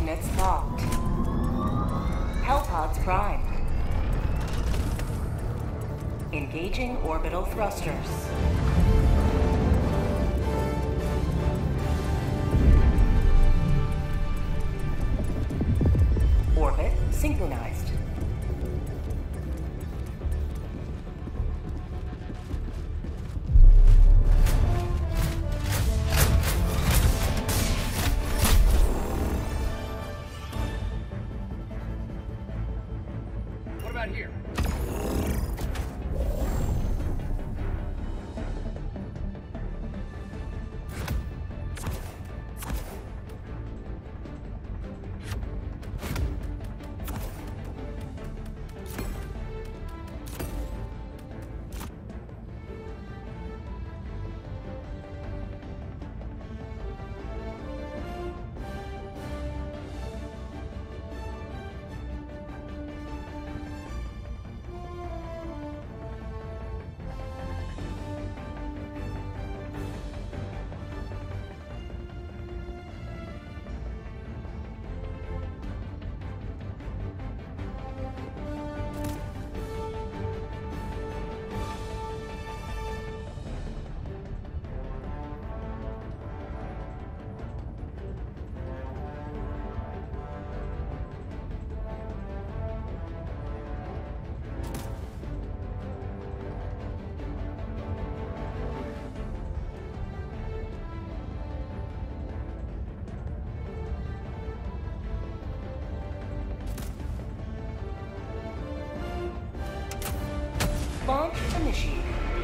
units locked. Hellpods primed. Engaging orbital thrusters. Orbit synchronized. What about here? Launch initiated.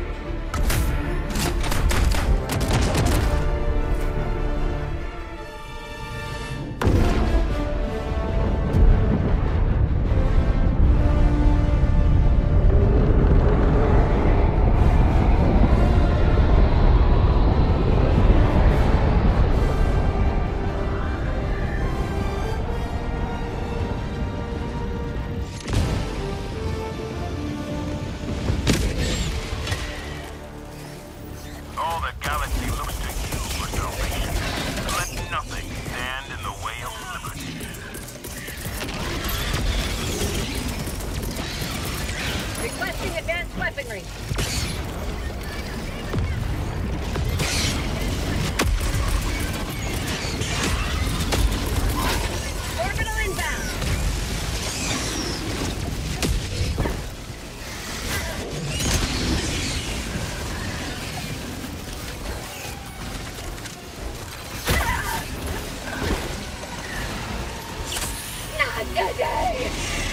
All the galaxy looks to you for salvation. Let nothing stand in the way of liberty. Requesting advanced weaponry. Orbital inbound. Not today.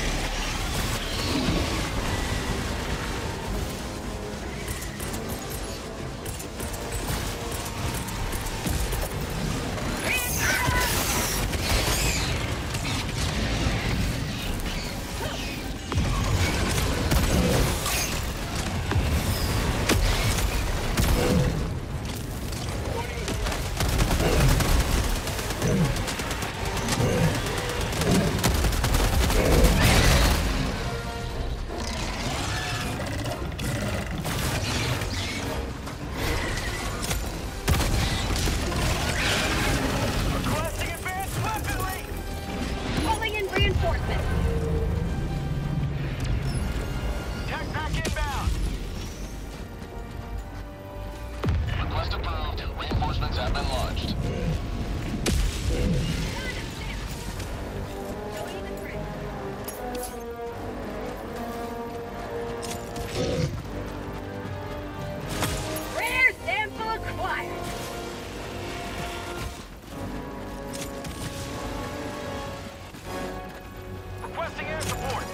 Requesting advanced weaponry! Calling in reinforcements. Tech pack inbound! Request approved. Reinforcements have been launched. Rare sample acquired. Requesting air support!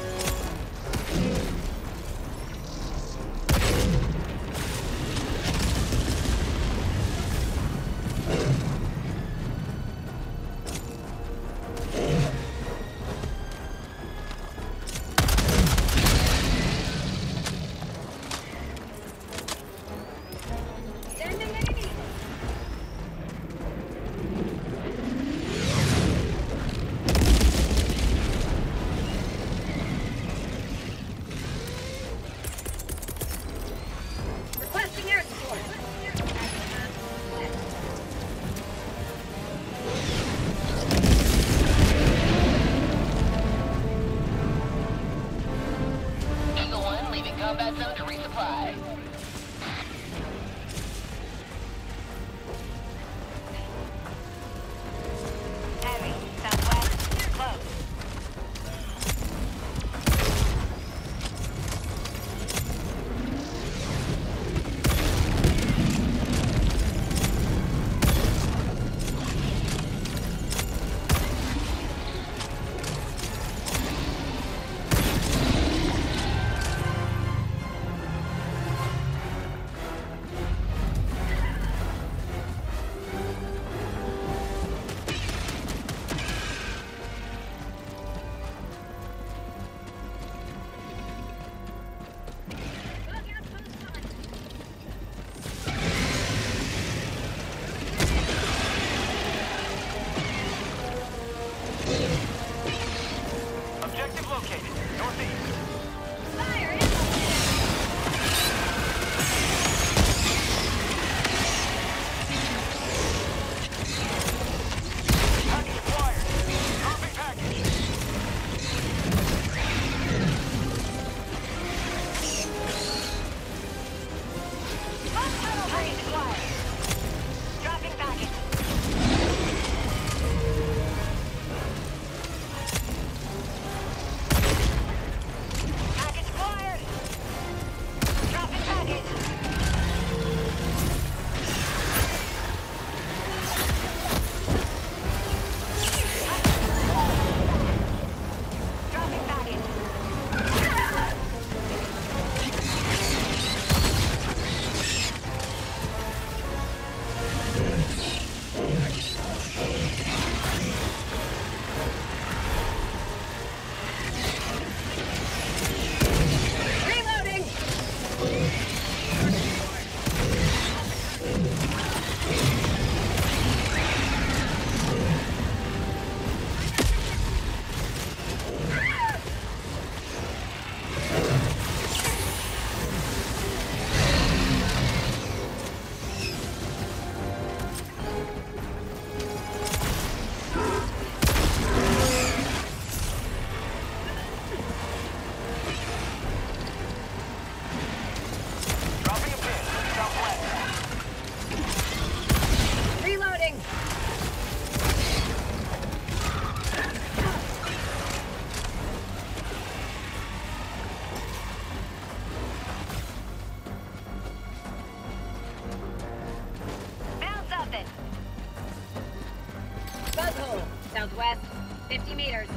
Southwest, 50 meters.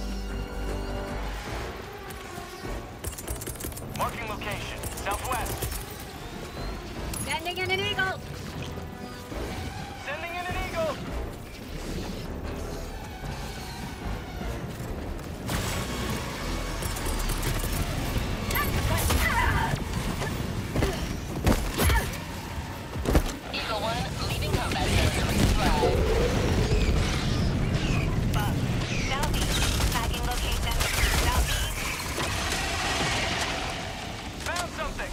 Marking location. Southwest. Sending in an eagle. Sending in an eagle. Eagle 1, leaving combat area with flag. Southeast. Tagging location. Southeast. Found something.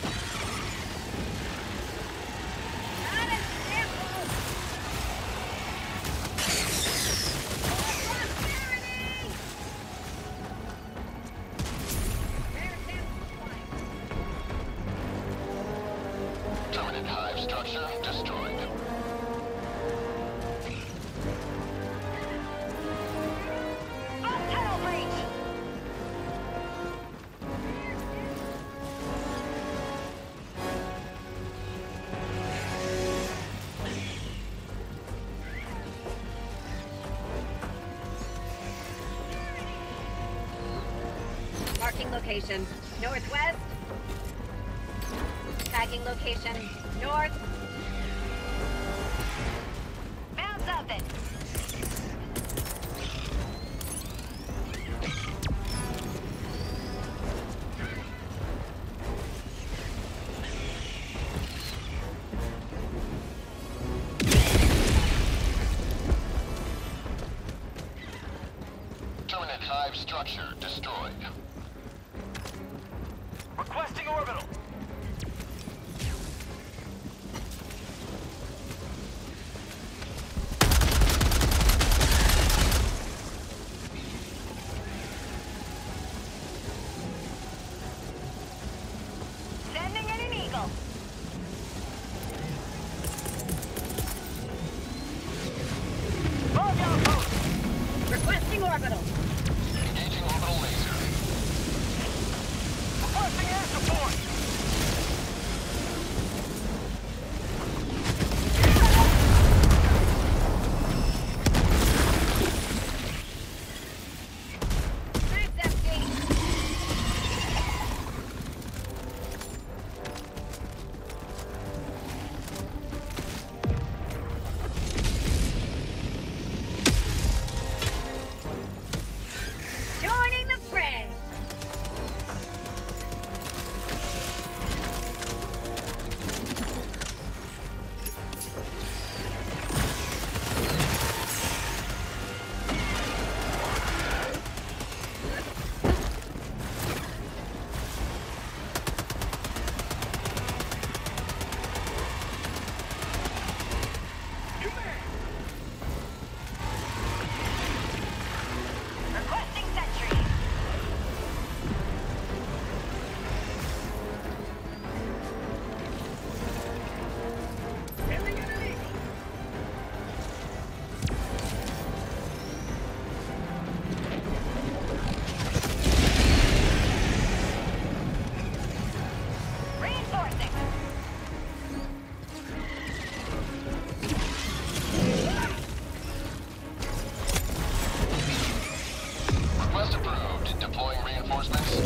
Not a sample. Prosperity. Rare sample flight. Terminate hive structure destroyed. On tunnel breach. Marking location. Northwest. Tagging location. North. Found something. Terminate hive structure destroyed. Requesting orbital. Sending in an eagle. Log outpost. Requesting orbital. Engaging orbital laser. Requesting air support. That's empty. Joining the fray. Requesting sentry. Sending in an eagle. Reinforcing. Request approved. Deploying reinforcements.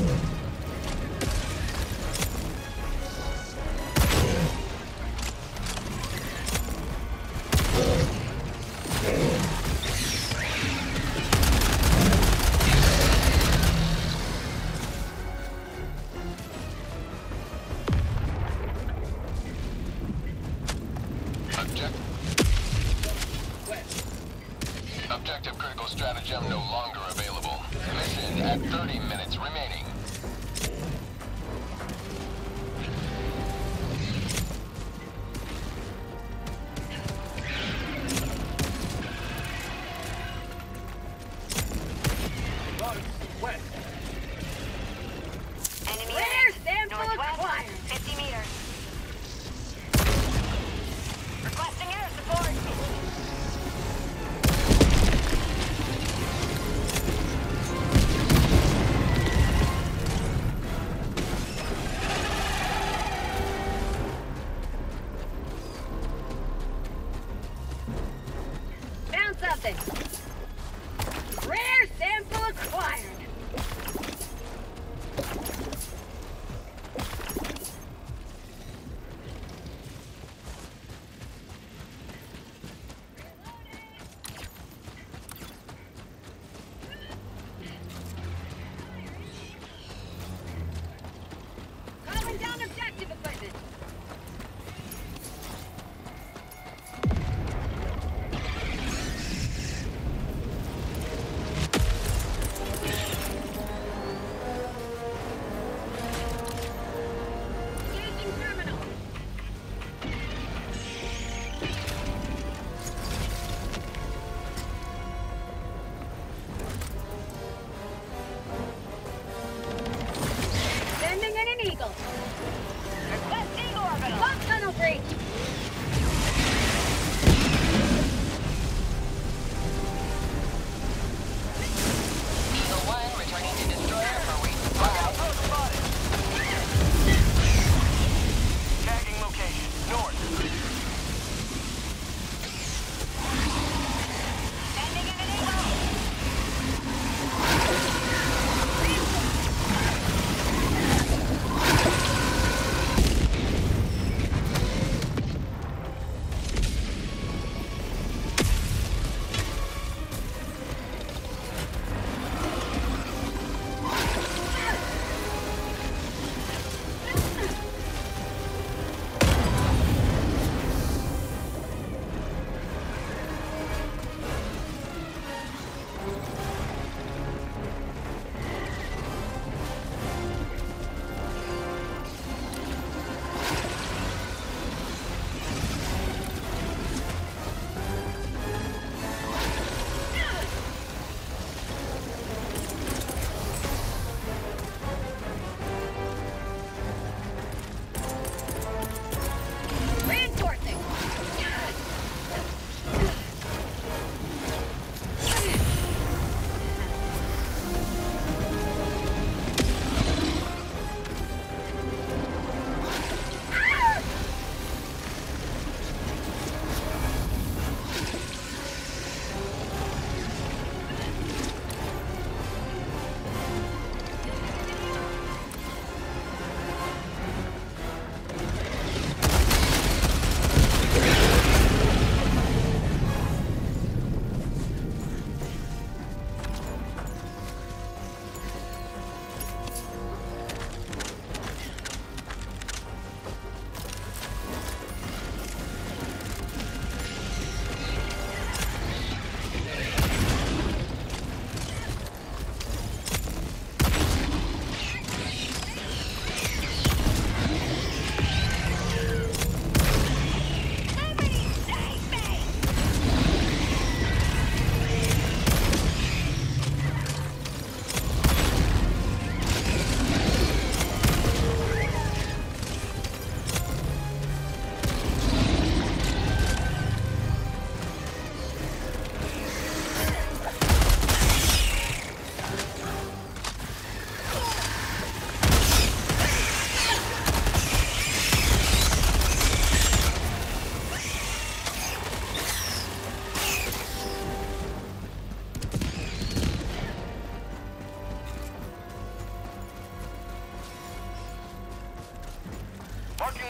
Objective critical stratagem no longer available. Mission at 30 minutes remaining. West. Enemy rare sample acquired. 50 meters. Requesting air support. Found something.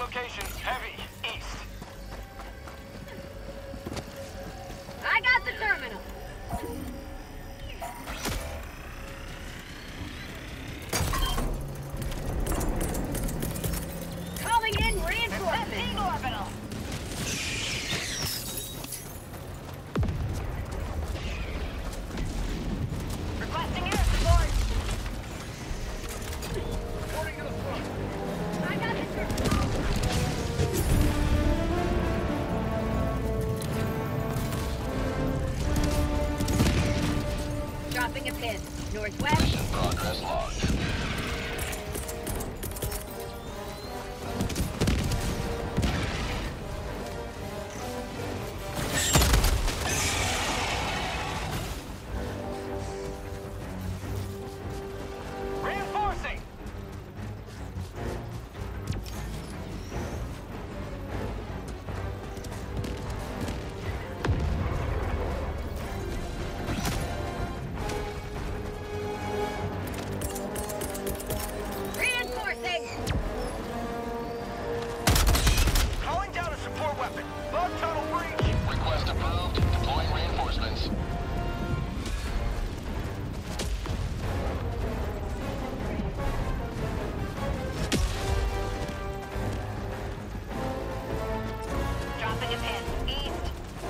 location. Heavy. East. I got the terminal. Calling in reinforcements. Orbital. Requesting air support. Reporting to the front. I got the terminal. Dropping a pin. Northwest. Mission progress logged. Reinforcing. Reinforcing. Calling down a support weapon. Log tunnel breach. Request approved. Deploying reinforcements. Dropping a pin. East.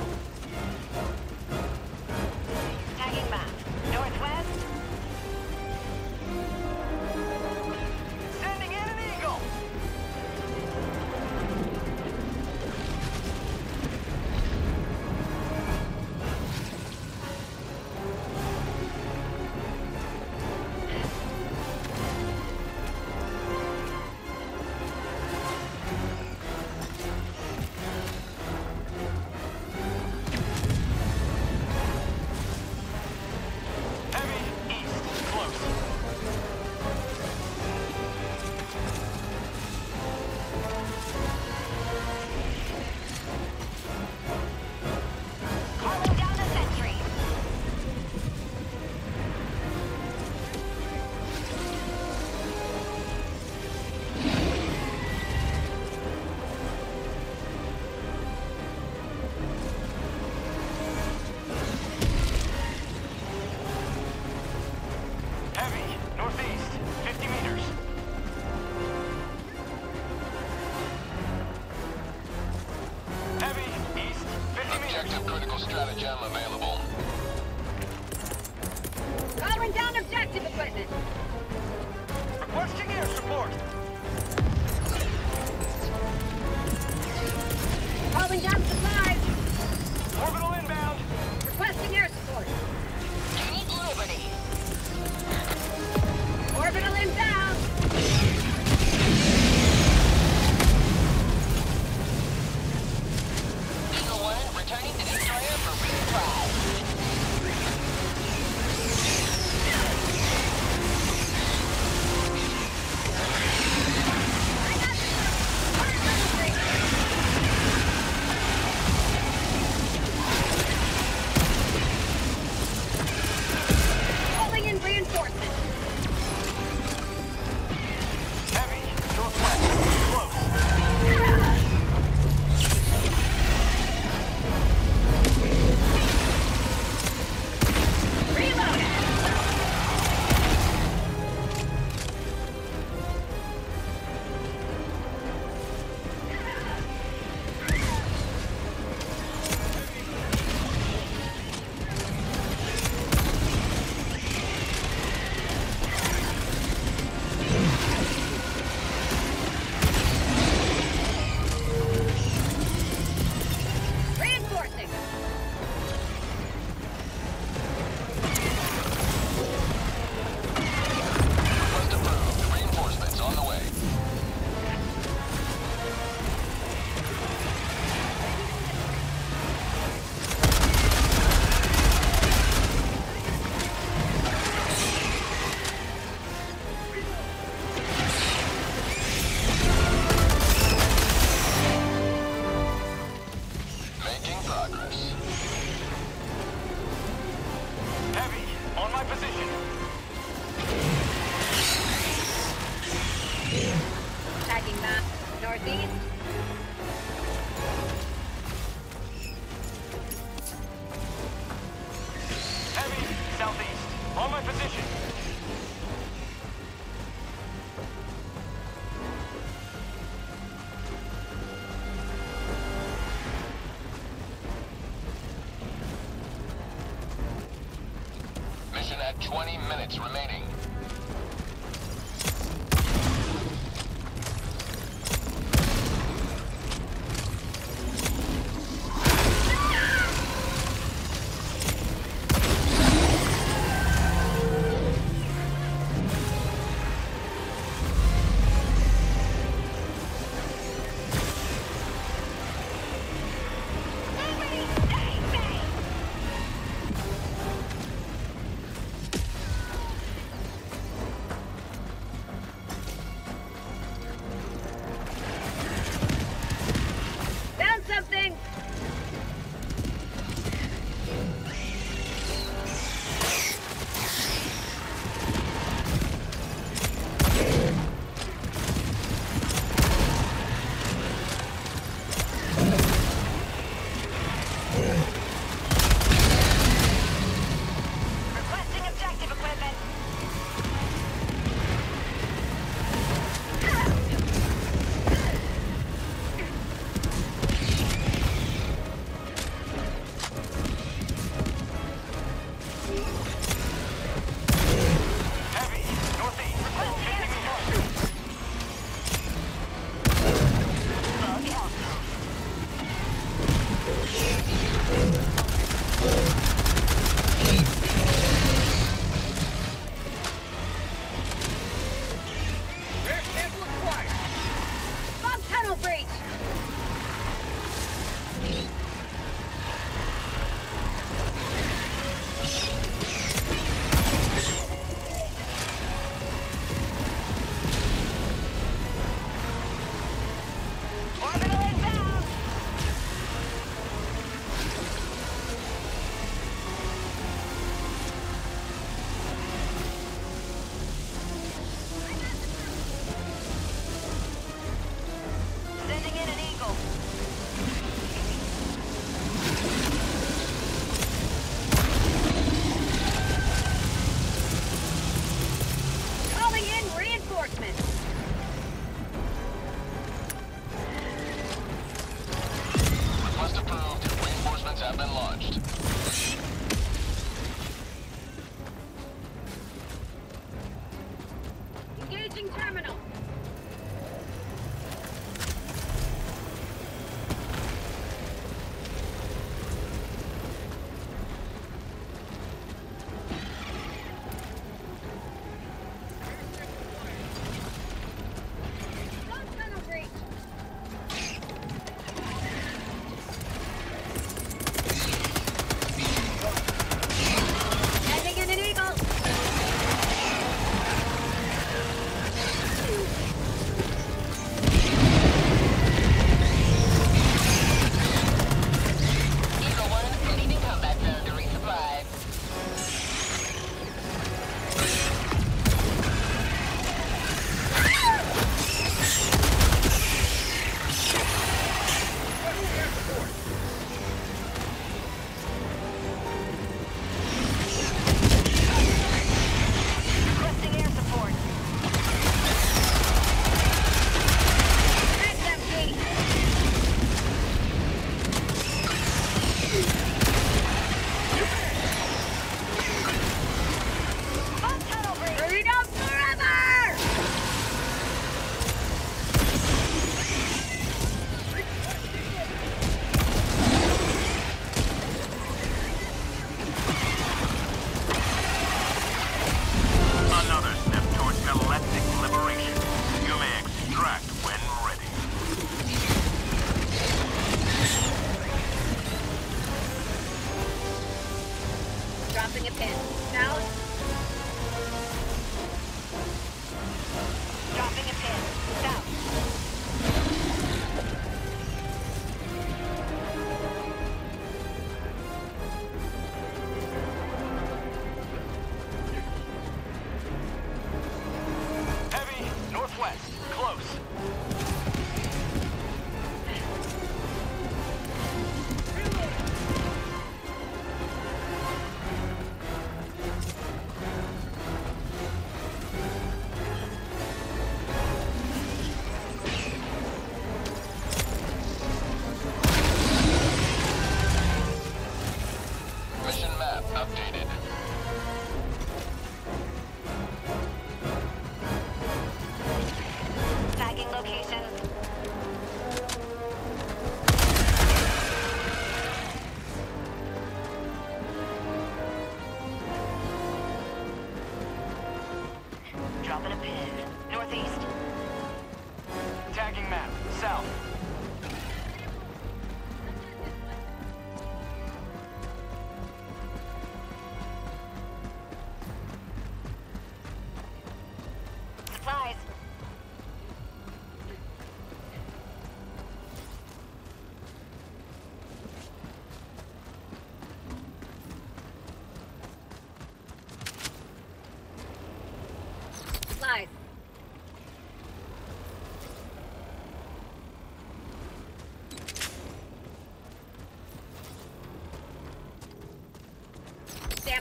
Tagging map. Northwest. Sending in an eagle. Heavy. East. Close. Calling down a sentry. Heavy. Northeast. 50 meters. Heavy. East. 50 meters. Objective critical stratagem available. Calling down objective equipment. Requesting air support. Calling down supplies. Orbital inbound. Requesting air support. Take liberty. Orbital inbound. Eagle 1 returning to destroyer for resupply. I got the terminal. northeast. Heavy, southeast. On my position. Mission at 20 minutes remaining.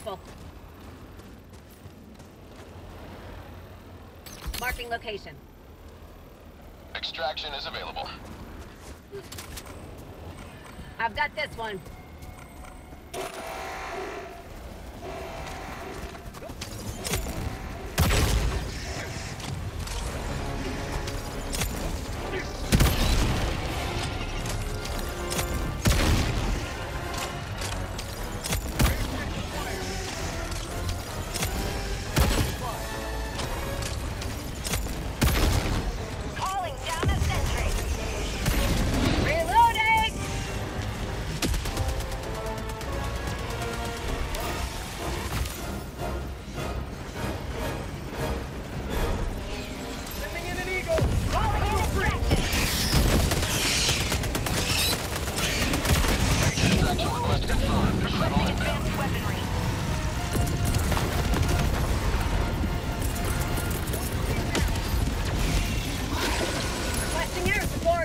Careful. Marking location. Extraction is available. I've got this one. Calling down a sentry. Reloading! Calling in extraction. Extraction request confirmed. Shuttle Requesting inbound. advanced weaponry. Requesting air support.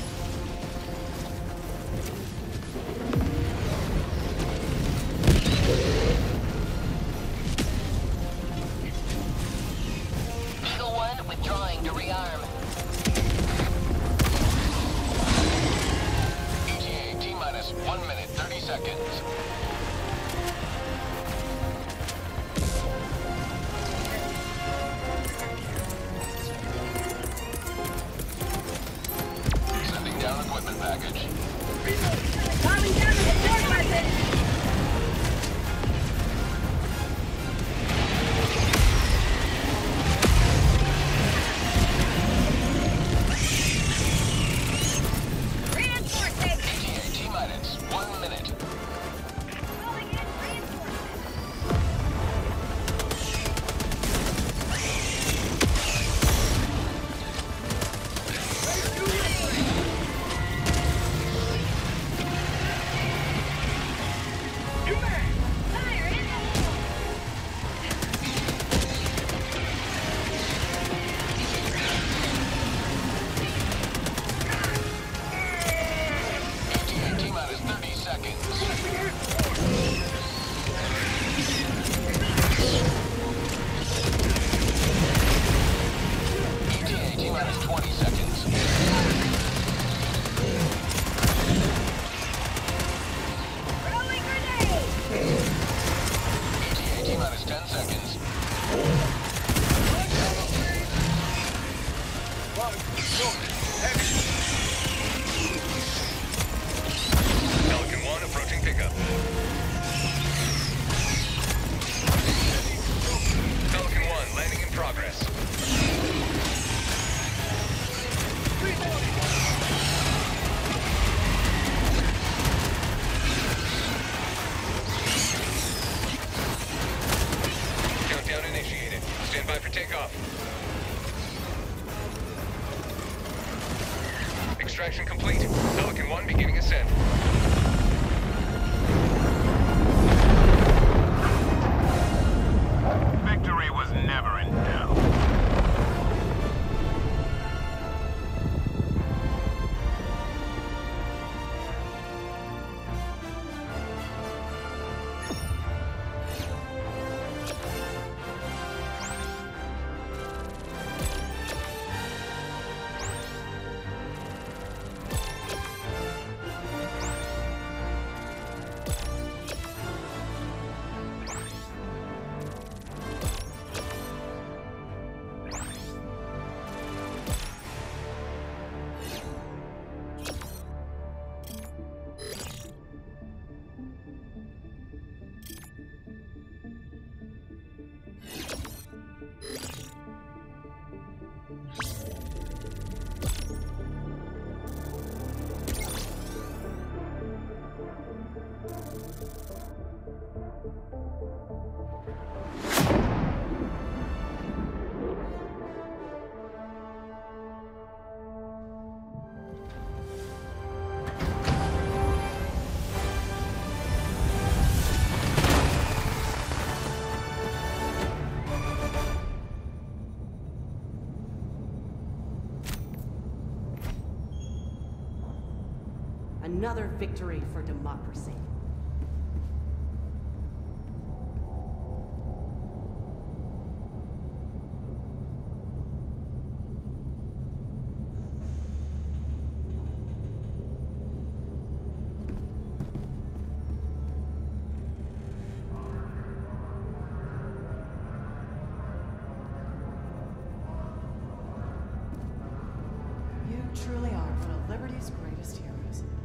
Eagle 1 withdrawing to rearm. ETA T-minus 1 minute, 30 seconds. Sending down equipment package. Calling down the support weapon. Reinforcing. ETA T-minus 1 minute. Calling in reinforcements. Fire in the hole. ETA T-minus 30 seconds. ETA T-minus 20 seconds. Throwing grenade. ETA T-minus 10 seconds. Pelican 1 approaching pickup. Pelican 1 landing in progress. Countdown initiated. Stand by for takeoff. Extraction complete. Pelican 1 beginning ascent. Victory was never in doubt. Another victory for democracy. truly are one of Liberty's greatest heroes.